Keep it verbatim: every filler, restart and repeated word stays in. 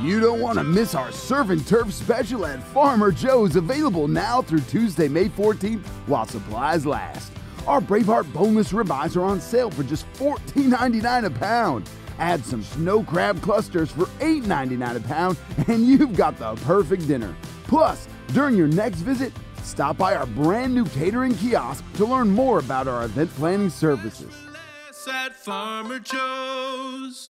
You don't want to miss our Surf and Turf special at Farmer Joe's, available now through Tuesday, May fourteenth, while supplies last. Our Braveheart boneless ribeyes are on sale for just fourteen ninety-nine a pound. Add some snow crab clusters for eight ninety-nine a pound, and you've got the perfect dinner. Plus, during your next visit, stop by our brand new catering kiosk to learn more about our event planning services. At Farmer Joe's.